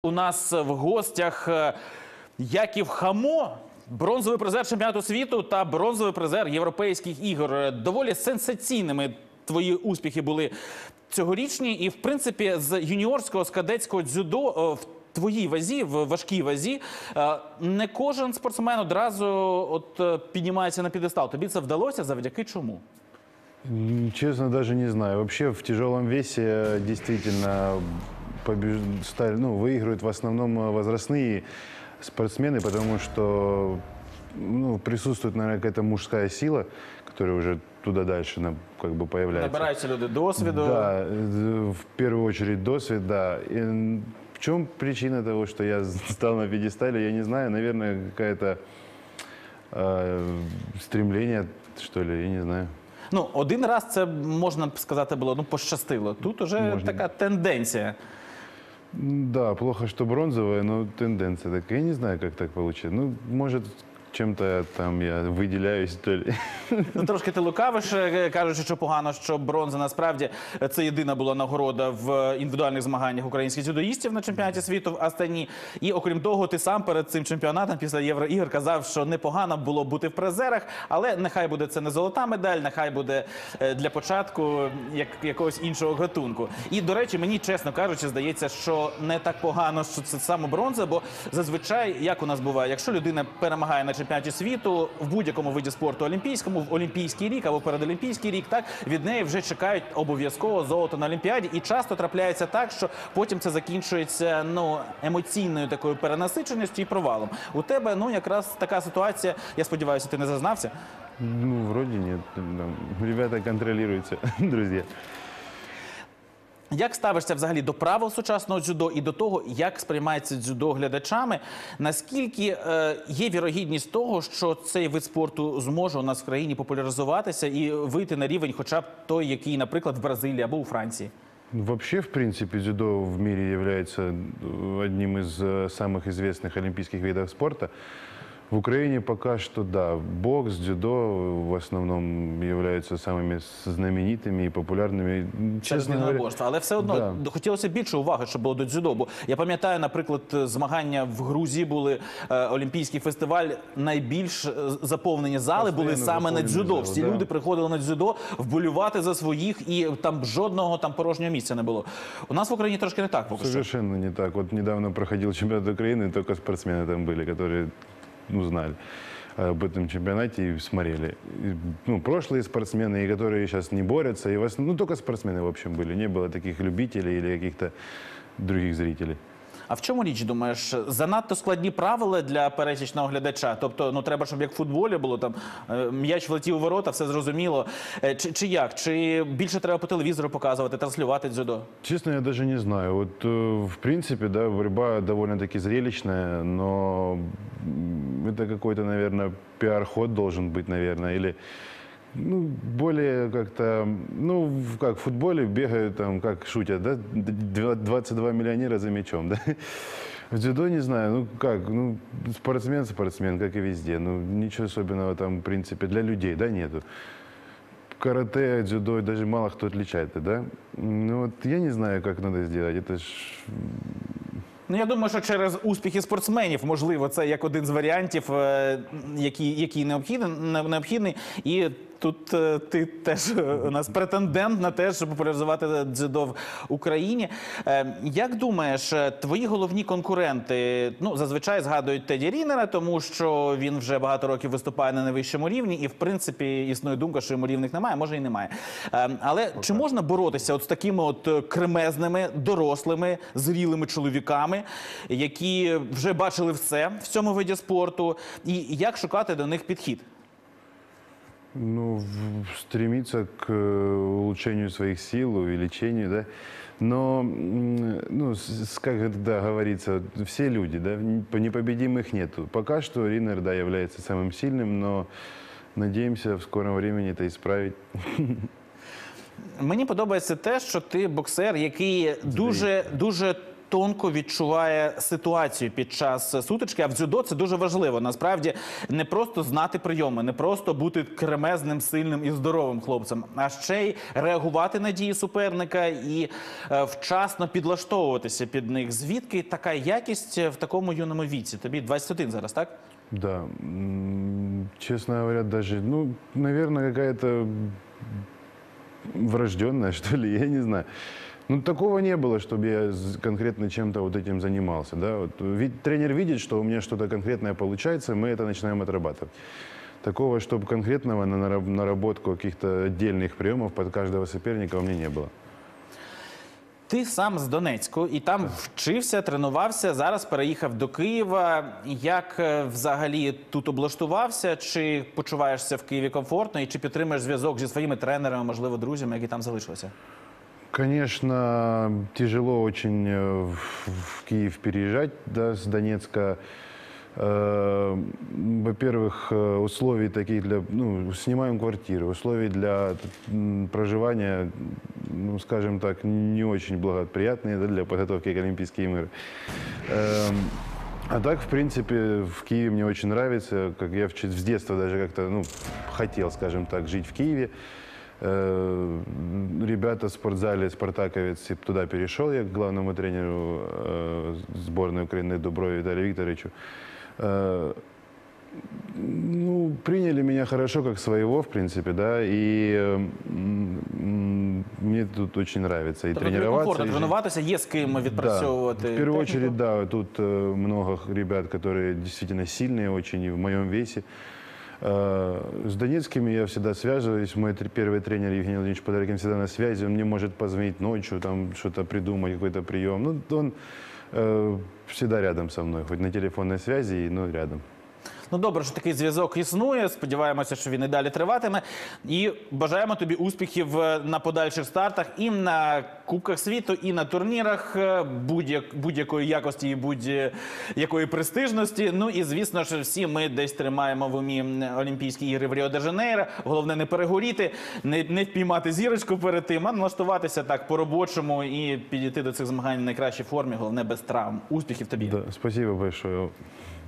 У нас в гостях Яків Хамо, бронзовий призер чемпіонату світу та бронзовий призер європейських ігор. Доволі сенсаційними твої успіхи були цьогорічні. І, в принципі, з юніорського, з кадетського дзюдо в твоїй вазі, в важкій вазі, не кожен спортсмен одразу піднімається на п'єдестал. Тобі це вдалося? Завдяки чому? Честно, даже не знаю. Вообще в тяжелом весе действительно выигрывают в основном возрастные спортсмены, потому что присутствует, наверное, какая-то мужская сила, которая уже туда дальше появляется. Набираються люди досвіду. Да, в первую очередь досвид, да. И в чем причина того, что я стал на пьедестале, я не знаю. Наверное, какое-то стремление, что ли, я не знаю. Ну, один раз це, можна б сказати, було, пощастило. Тут уже така тенденція. Да, плохо, что бронзовая, но тенденция такая. Я не знаю, как так получилось. Ну, может, чем-то там я выделяюсь, то ли. Ну, трошки ти лукавиш, кажучи, що погано, що бронза насправді це єдина була нагорода в індивідуальних змаганнях українських дзюдоїстів на чемпіонаті світу в Астані. І окрім того, ти сам перед цим чемпіонатом після Євроігор казав, що непогано було бути в призерах, але нехай буде це не золота медаль, нехай буде для початку якогось іншого гатунку. І, до речі, мені, чесно кажучи, здається, що не так погано, що це саме бронза, бо зазвичай, як у нас буває, якщо людина перемагає на чемпіонаті світу в будь-якому виді спорту олімпійському, в олімпійський рік або передолімпійський рік, так, від неї вже чекають обов'язково золото на Олімпіаді. І часто трапляється так, що потім це закінчується емоційною такою перенасиченістю і провалом. У тебе, якраз така ситуація, я сподіваюся, ти не зазнався? Ну, вроде нет. Ребята контролируются, друзья. Як ставишся взагалі до правил сучасного дзюдо і до того, як сприймається дзюдо глядачами? Наскільки є вірогідність того, що цей вид спорту зможе у нас в країні популяризуватися і вийти на рівень хоча б той, який, наприклад, в Бразилії або у Франції? Вообще, в принципе, дзюдо в мире является одним из самых известных олимпийских видов спорта. В Украине пока что, да, бокс, дзюдо в основном являются самыми знаменитыми и популярными. Чесно говоря, але все одно хотілося більше уваги, щоб було до дзюдо. Бо я пам'ятаю, наприклад, змагання в Грузії були, Олімпійський фестиваль, найбільш заповнені зали були саме на дзюдо. Всі люди приходили на дзюдо вболівати за своїх, і там жодного порожнього місця не було. У нас в Україні трошки не так поки що. Совершенно не так. Вот недавно проходил чемпионат Украины, только спортсмены там были, которые узнали об этом чемпионате и смотрели. Прошлые спортсмены, и которые сейчас не борются, и в основном, только спортсмены, в общем, были. Не было таких любителей или каких-то других зрителей. А в чому річ, думаєш? Занадто складні правила для пересічного глядача? Тобто, треба, щоб як в футболі було, там, м'яч влетів у ворота, все зрозуміло. Чи як? Чи більше треба по телевізору показувати, транслювати дзюдо? Честно, я даже не знаю. Вот, в принципе, да, борьба довольно-таки зрелищная, но это какой-то, наверное, пиар-ход должен быть, наверное, или... более как-то, как в футболе бегают, там, как шутят, да, 22 миллионера за мячом, да. В дзюдо не знаю, спортсмен, как и везде, ничего особенного там, в принципе, для людей, да, нету. Карате, дзюдо, даже мало кто отличает, да. Я не знаю, как надо сделать, это ж... Я думаю, що через успіхи спортсменів, можливо, це як один з варіантів, який необхідний. І тут ти теж у нас претендент на те, щоб популяризувати дзюдо в Україні. Як думаєш, твої головні конкуренти, зазвичай згадують Теді Рінера, тому що він вже багато років виступає на найвищому рівні, і, в принципі, існує думка, що йому рівних немає, може і немає. Але чи можна боротися з такими кремезними, дорослими, зрілими чоловіками, які вже бачили все в цьому виді спорту, і як шукати до них підхід? Стремиться к улучшению своих сил, увеличению, да. Но, как говорится, все люди, да, непобедимых нету. Пока что Ринер, да, является самым сильным, но надеемся в скором времени это исправить. Мені подобається те, що ти боксер, який дуже тонко відчуває ситуацію під час сутички. А в дзюдо це дуже важливо. Насправді не просто знати прийоми, не просто бути кремезним, сильним і здоровим хлопцем, а ще й реагувати на дії суперника і вчасно підлаштовуватися під них. Звідки така якість в такому юному віці? Тобі 21 зараз, так? Да, честно говоря, даже, ну, наверное, какая-то врожденная, что ли, я не знаю. Ну, такого не было, чтобы я конкретно чем-то вот этим занимался, да. Вот, тренер видит, что у меня что-то конкретное получается, мы это начинаем отрабатывать. Такого, чтобы конкретного на наработку каких-то отдельных приемов под каждого соперника у меня не было. Ти сам з Донецьку і там вчився, тренувався, зараз переїхав до Києва. Як взагалі тут облаштувався? Чи почуваєшся в Києві комфортно і чи підтримуєш зв'язок зі своїми тренерами, можливо, друзями, які там залишилися? Конечно, тяжело очень в Киев переезжать, да, с Донецка. Во-первых, условий таких для, ну, снимаем квартиру, условий для проживания, ну, скажем так, не очень благоприятные, да, для подготовки к Олимпийским играм. А так, в принципе, в Киеве мне очень нравится, как я с детства даже как-то, ну, хотел, скажем так, жить в Киеве. Ребята в спортзале «Спартаковец», туда перешел я к главному тренеру сборной Украины Дуброве Виталию Викторовичу. Ну, приняли меня хорошо, как своего, в принципе, да, и мне тут очень нравится и Тобто тобі тренироваться. комфортно тренуватися, є з ким відпрацьовувати Да, в первую техніку? очередь, да, тут много ребят, которые действительно сильные очень и в моем весе. С донецкими я всегда связываюсь. Мой первый тренер Евгений Владимирович Подорокин всегда на связи. Он мне может позвонить ночью, там что-то придумать, какой-то прием. Ну, он всегда рядом со мной, хоть на телефонной связи, но рядом. Ну, добре, що такий зв'язок існує. Сподіваємося, що він і далі триватиме. І бажаємо тобі успіхів на подальших стартах і на Кубках світу, і на турнірах будь-якої якості і будь-якої престижності. Ну і, звісно ж, всі ми десь тримаємо в умі Олімпійські ігри в Ріо-де-Жанейро. Головне не перегоріти, не впіймати зірочку перед тим, а налаштуватися так по-робочому і підійти до цих змагань в найкращій формі. Головне без травм. Успіхів тобі. Да, спасибо большое.